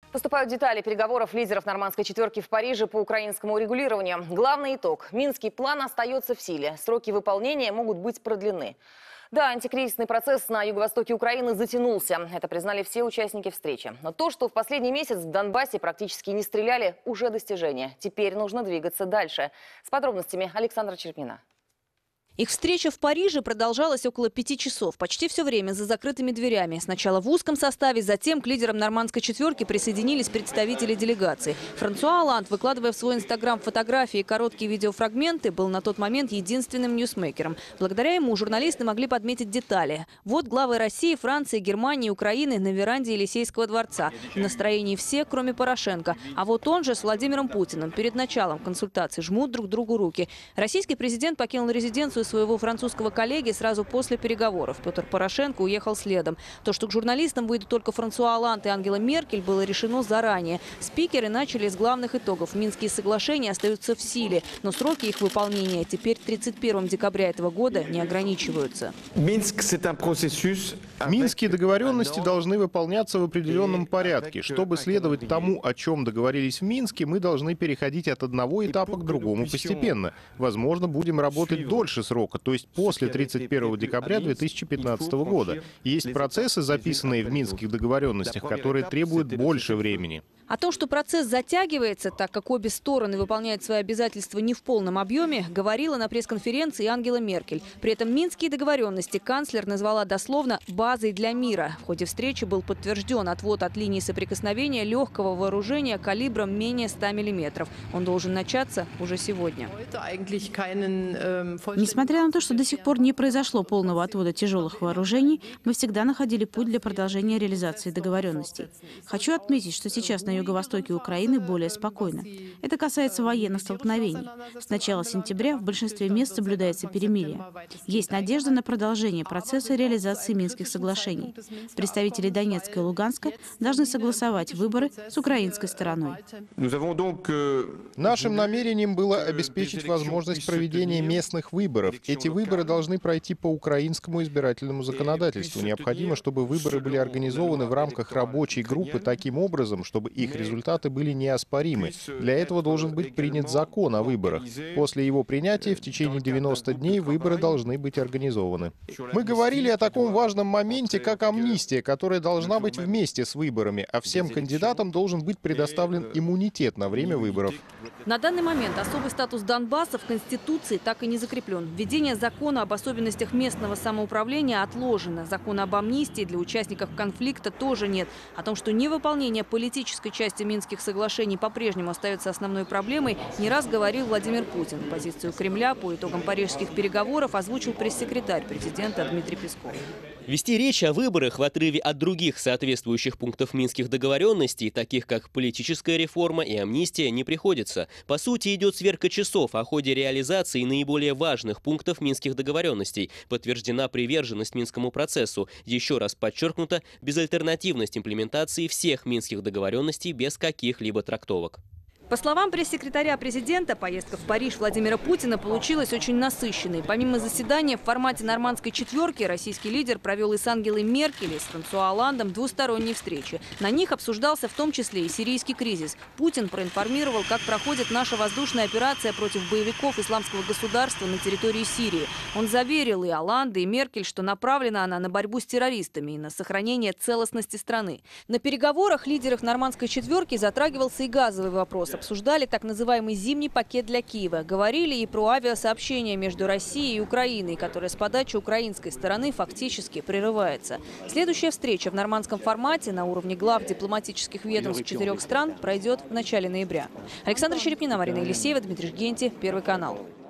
Поступают детали переговоров лидеров нормандской четверки в Париже по украинскому урегулированию. Главный итог. Минский план остается в силе. Сроки выполнения могут быть продлены. Да, антикризисный процесс на юго-востоке Украины затянулся. Это признали все участники встречи. Но то, что в последний месяц в Донбассе практически не стреляли, уже достижение. Теперь нужно двигаться дальше. С подробностями Александра Черпнина. Их встреча в Париже продолжалась около 5 часов, почти все время за закрытыми дверями. Сначала в узком составе, затем к лидерам нормандской четверки присоединились представители делегации. Франсуа Олланд, выкладывая в свой инстаграм фотографии и короткие видеофрагменты, был на тот момент единственным ньюсмейкером. Благодаря ему журналисты могли подметить детали. Вот главы России, Франции, Германии и Украины на веранде Елисейского дворца. В настроении все, кроме Порошенко. А вот он же с Владимиром Путиным перед началом консультаций жмут друг другу руки. Российский президент покинул резиденцию своего французского коллеги сразу после переговоров. Петр Порошенко уехал следом. То, что к журналистам выйдут только Франсуа Олланд и Ангела Меркель, было решено заранее. Спикеры начали с главных итогов. Минские соглашения остаются в силе, но сроки их выполнения теперь 31 декабря этого года не ограничиваются. Минские договоренности должны выполняться в определенном порядке. Чтобы следовать тому, о чем договорились в Минске, мы должны переходить от одного этапа к другому постепенно. Возможно, будем работать дольше срока, то есть после 31 декабря 2015 года. Есть процессы, записанные в Минских договоренностях, которые требуют больше времени. О том, что процесс затягивается, так как обе стороны выполняют свои обязательства не в полном объеме, говорила на пресс-конференции Ангела Меркель. При этом минские договоренности канцлер назвала дословно «базой для мира». В ходе встречи был подтвержден отвод от линии соприкосновения легкого вооружения калибром менее 100 мм. Он должен начаться уже сегодня. Несмотря на то, что до сих пор не произошло полного отвода тяжелых вооружений, мы всегда находили путь для продолжения реализации договоренностей. Хочу отметить, что сейчас на юго-востоке Украины более спокойно. Это касается военных столкновений. С начала сентября в большинстве мест соблюдается перемирие. Есть надежда на продолжение процесса реализации Минских соглашений. Представители Донецка и Луганска должны согласовать выборы с украинской стороной. Нашим намерением было обеспечить возможность проведения местных выборов. Эти выборы должны пройти по украинскому избирательному законодательству. Необходимо, чтобы выборы были организованы в рамках рабочей группы таким образом, чтобы их результаты были неоспоримы. Для этого должен быть принят закон о выборах. После его принятия в течение 90 дней выборы должны быть организованы. Мы говорили о таком важном моменте, как амнистия, которая должна быть вместе с выборами, а всем кандидатам должен быть предоставлен иммунитет на время выборов. На данный момент особый статус Донбасса в Конституции так и не закреплен. Введение закона об особенностях местного самоуправления отложено. Закона об амнистии для участников конфликта тоже нет. О том, что невыполнение политической части Минских соглашений по-прежнему остается основной проблемой, не раз говорил Владимир Путин. Позицию Кремля по итогам парижских переговоров озвучил пресс-секретарь президента Дмитрий Песков. Вести речь о выборах в отрыве от других соответствующих пунктов Минских договоренностей, таких как политическая реформа и амнистия, не приходится. По сути, идет сверка часов о ходе реализации наиболее важных пунктов Минских договоренностей. Подтверждена приверженность Минскому процессу. Еще раз подчеркнута безальтернативность имплементации всех Минских договоренностей без каких-либо трактовок. По словам пресс-секретаря президента, поездка в Париж Владимира Путина получилась очень насыщенной. Помимо заседания в формате нормандской четверки, российский лидер провел и с Ангелой Меркель, и с Франсуа Олландом двусторонние встречи. На них обсуждался в том числе и сирийский кризис. Путин проинформировал, как проходит наша воздушная операция против боевиков исламского государства на территории Сирии. Он заверил и Олланда, и Меркель, что направлена она на борьбу с террористами и на сохранение целостности страны. На переговорах лидеров нормандской четверки затрагивался и газовый вопрос. Обсуждали так называемый зимний пакет для Киева. Говорили и про авиасообщение между Россией и Украиной, которое с подачи украинской стороны фактически прерывается. Следующая встреча в нормандском формате на уровне глав дипломатических ведомств 4 стран пройдет в начале ноября. Александра Черепнина, Марина Елисеева, Дмитрий Жгенти, Первый канал.